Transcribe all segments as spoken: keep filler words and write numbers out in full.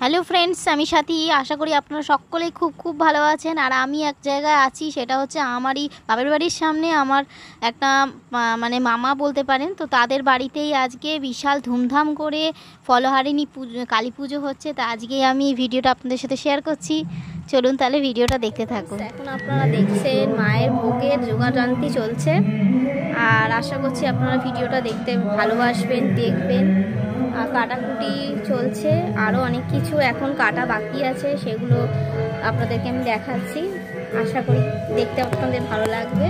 Hello friends, আমি সাথী। আশা করি আপনারা সকলেই খুব খুব ভালো আছেন। আর আমি এক জায়গায় আছি, সেটা হচ্ছে আমারই বাবার বাড়ির সামনে আমার একটা মানে মামা বলতে পারেন। তো তাদের বাড়িতেই আজকে বিশাল ধুমধাম করে ফলহারিণী পুজো, কালী পুজো হচ্ছে। তা আজকে আমি ভিডিওটা আপনাদের সাথে শেয়ার করছি। চলুন তাহলে ভিডিওটা দেখতে থাকুন। এখন আপনারা দেখছেন মায়ের ভোগের যোগাযান্তি চলছে, আর আশা করছি আপনারা ভিডিওটা দেখতে ভালোবাসবেন, দেখবেন। আর কাটাকুটি চলছে, আরও অনেক কিছু এখন কাটা বাকি আছে, সেগুলো আপনাদেরকে আমি দেখাচ্ছি। আশা করি দেখতে আপনাদের ভালো লাগবে।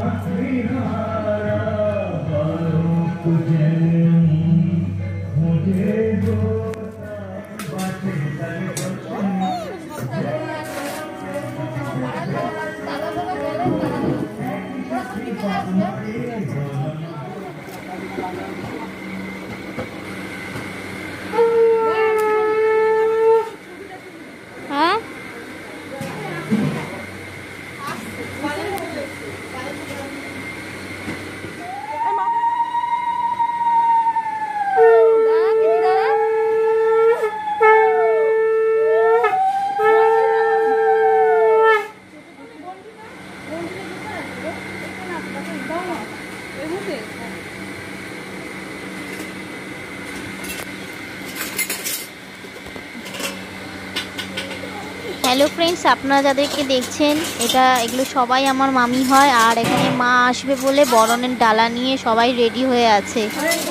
হ্যালো ফ্রেন্ডস, আপনারা যাদেরকে দেখছেন, এটা এগুলো সবাই আমার মামি হয়। আর এখানে মা আসবে বলে বরণের ডালা নিয়ে সবাই রেডি হয়ে আছে।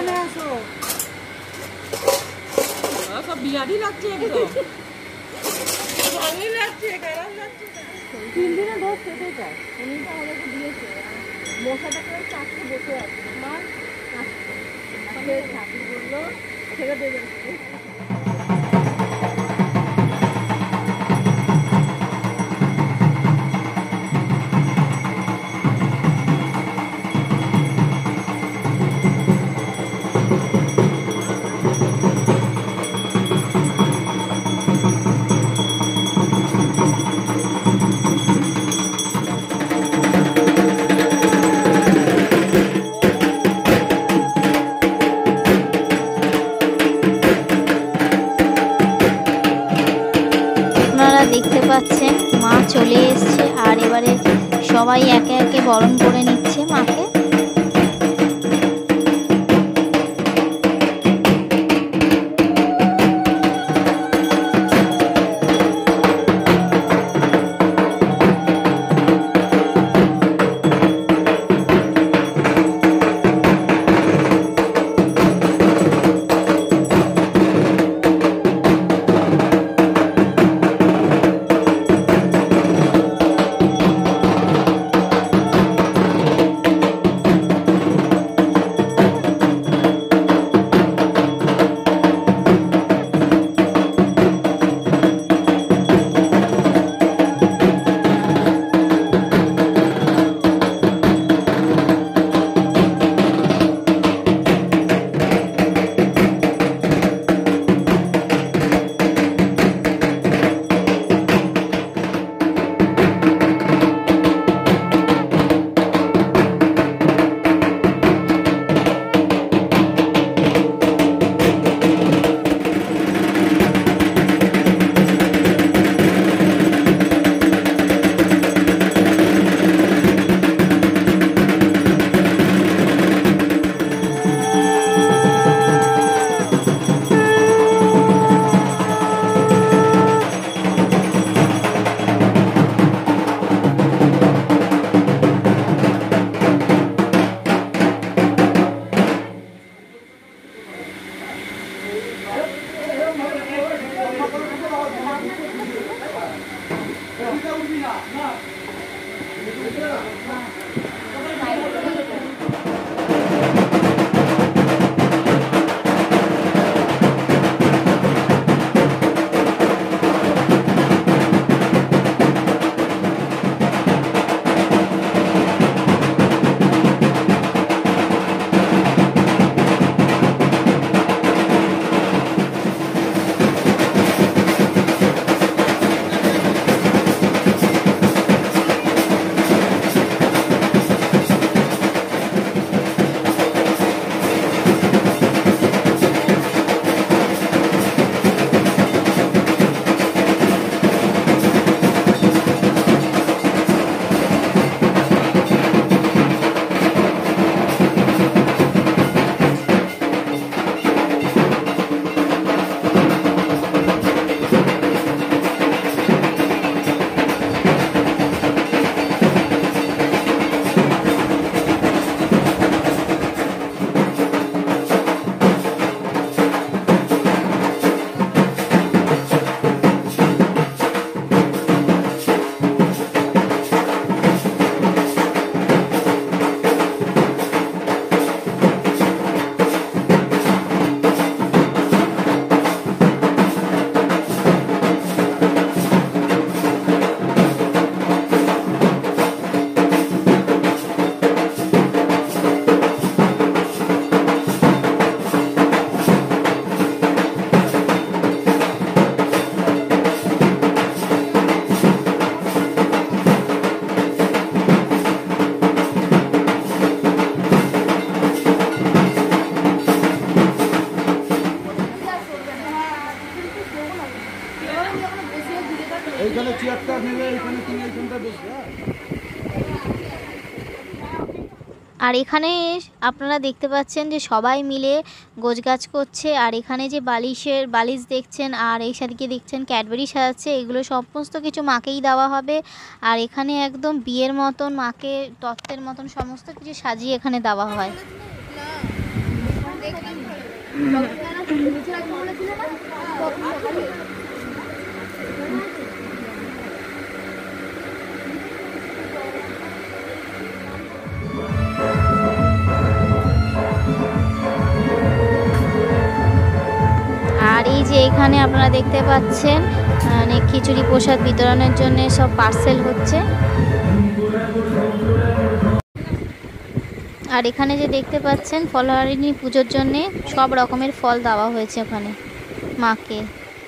দেখতে পাচ্ছেন মা চলে এসছে, আর এবারে সবাই একে একে বরণ করে নিচ্ছে মাকে। আর এখানে আপনারা দেখতে পাচ্ছেন যে সবাই মিলে গোছগাছ করছে। আর এখানে যে বালিশের বালিশ দেখছেন আর এই সাথে দেখছেন ক্যাডবেরি সাজাচ্ছে, এগুলো সমস্ত কিছু মাকেই দেওয়া হবে। আর এখানে একদম বিয়ের মতন মাকে তত্ত্বের মতন সমস্ত কিছু সাজিয়ে এখানে দেওয়া হয়। আর এই যে এখানে আপনারা দেখতে পাচ্ছেন মানে খিচুড়ি প্রসাদ বিতরণের জন্য সব পার্সেল হচ্ছে। আর এখানে যে দেখতে পাচ্ছেন ফলহারিণী পুজোর জন্য সব রকমের ফল দেওয়া হয়েছে ওখানে মাকে।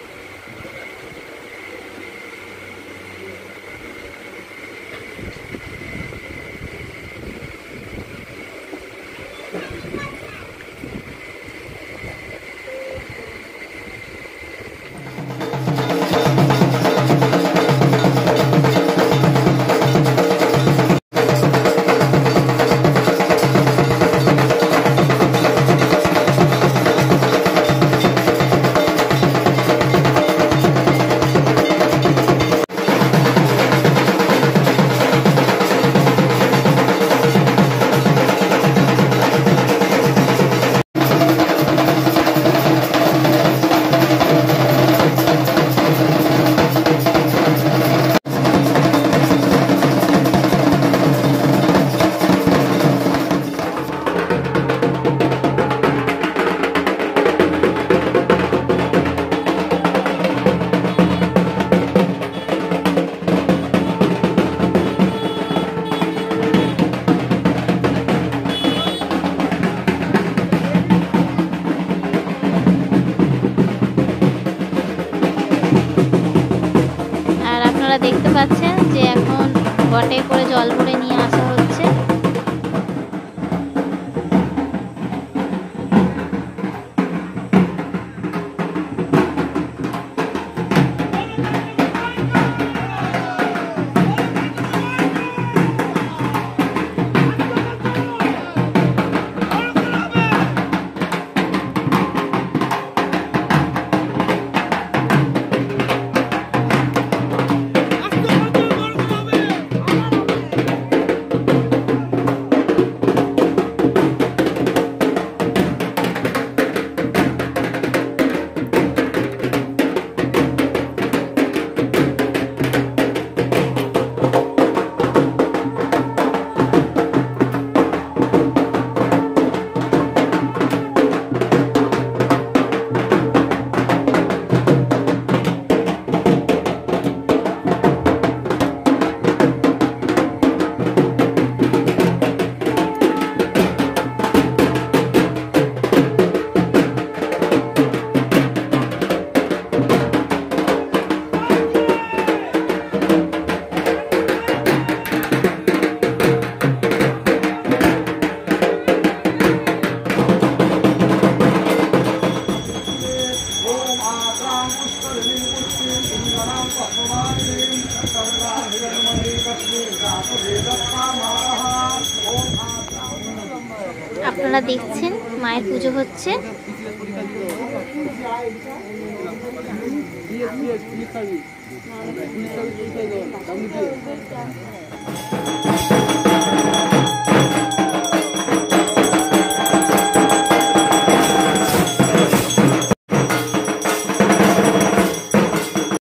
দেখতে পাচ্ছেন যে এখন বটে করে জল ভরে নিয়ে আসা হচ্ছে। আপনারা দেখছেন মায়ের পুজো হচ্ছে। Yes, yes, please, please, please, please, please, please, please, please, please, please, please,